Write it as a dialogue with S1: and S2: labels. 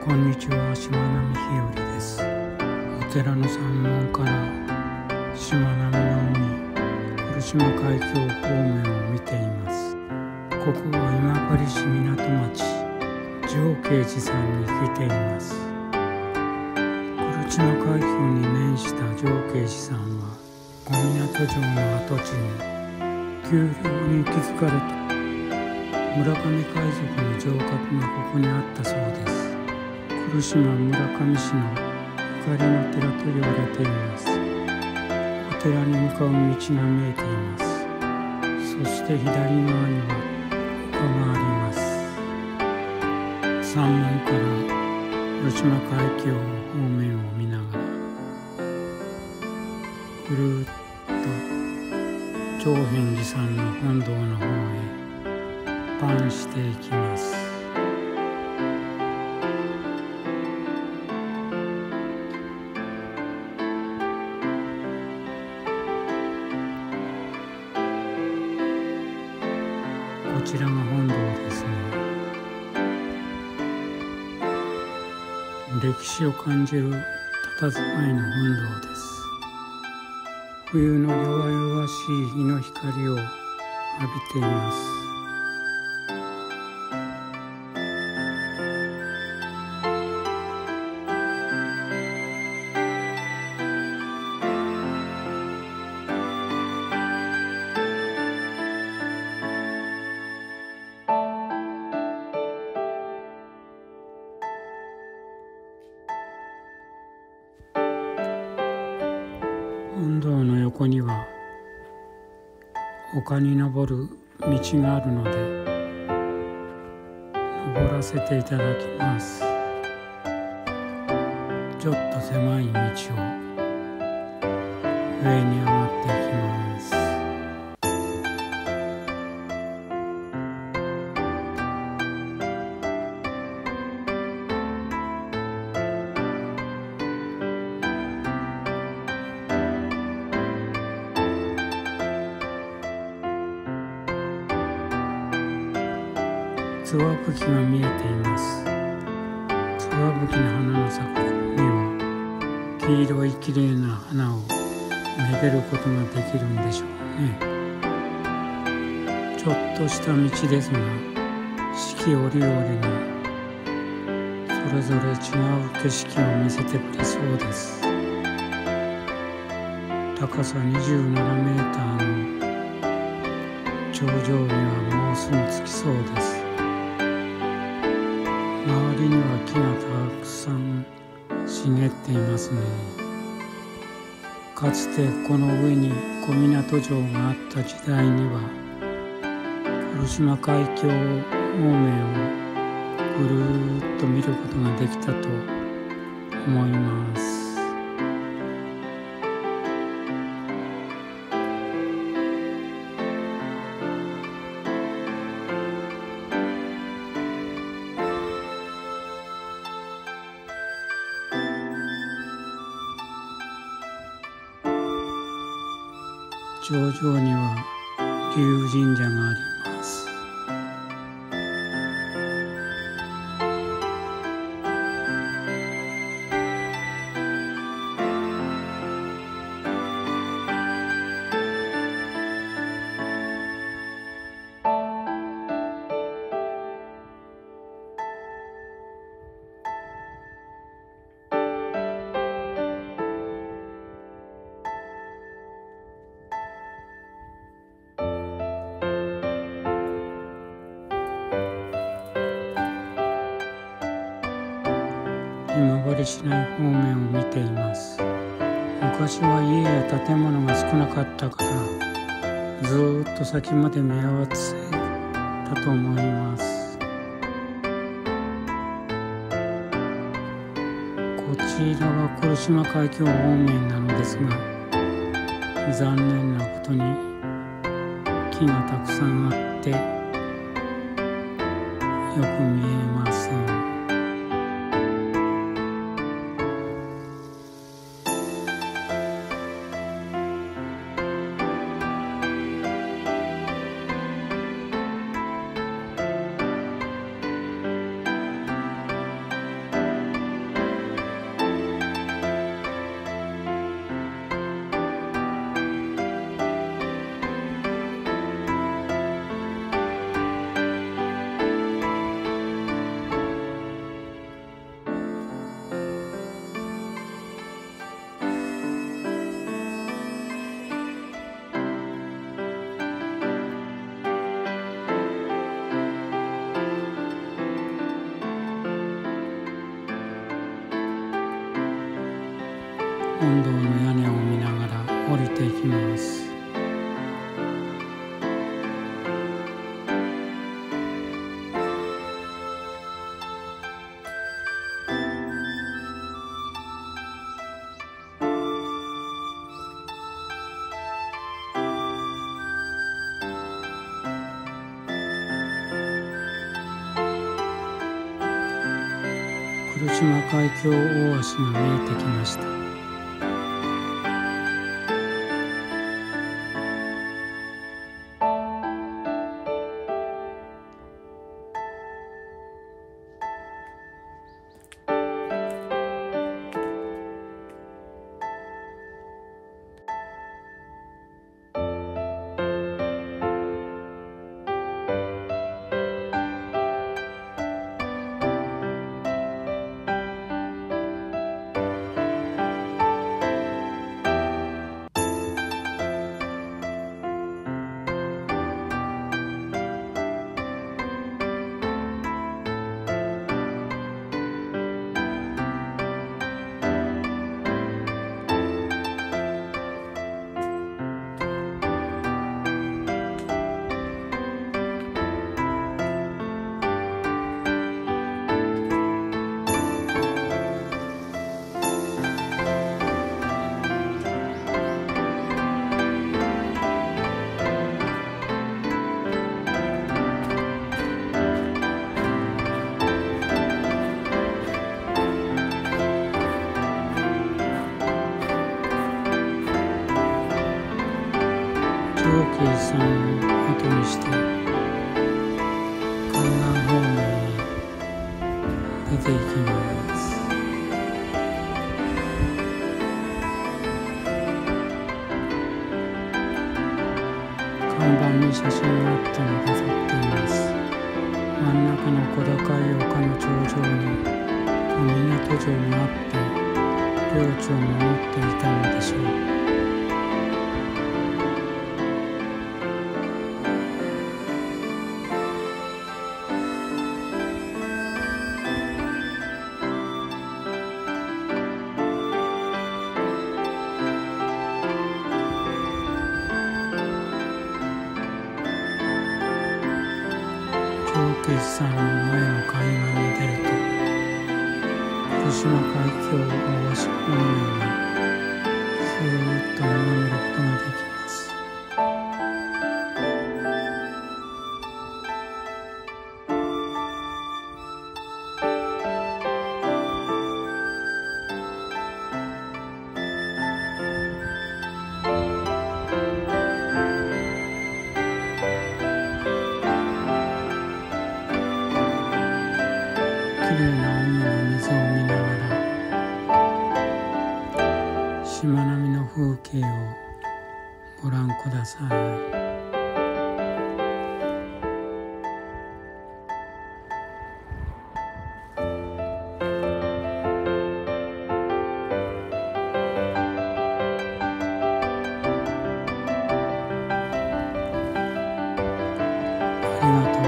S1: こんにちは、しまなみひよりです。お寺の山門からしまなみの海、来島海峡方面を見ています。ここは今治市港町常慶寺さんに来ています。来島海峡に面した常慶寺さんは小湊城の跡地に丘陵に築かれた村上海賊の城郭がここにあったそうです。来島村上市のゆかりの寺と言われています。お寺に向かう道が見えています。そして左側には丘があります。山門から来島海峡方面を見ながらぐるっと長遍寺さんの本堂の方へパンしていきます。こちらが本堂ですね。歴史を感じる佇まいの本堂です。冬の弱々しい日の光を浴びています。本堂の横には丘に登る道があるので登らせていただきます。ちょっと狭い道を上に上がっていきます。ツワブキが見えています。ツワブキの花の咲くには黄色いきれいな花をめでることができるんでしょうね。ちょっとした道ですが四季折々にそれぞれ違う景色を見せてくれそうです。高さ27メーターの頂上にはもうすぐ着きそうです。周りには木がたくさん茂っていますね。かつてこの上に小湊城があった時代には来島海峡方面をぐるーっと見ることができたと思います。頂上には龍神社があります。今治市内方面を見ています。昔は家や建物が少なかったからずーっと先まで見合わせたと思います。こちらは来島海峡方面なのですが残念なことに木がたくさんあってよく見えません。 本堂の屋根を見ながら降りていきます。来島海峡大橋が見えてきました。長慶さんを後にして海岸方面へ出ていきます。看板に写真があったのが撮っています。真ん中の小高い丘の頂上に港城があって領地を守っていたのでしょう。長慶さんの前の海岸に出ると来島海峡大橋方面がずーっと眺めることができます。きれいな海の水を見ながらしまなみの風景をご覧ください。ありがとう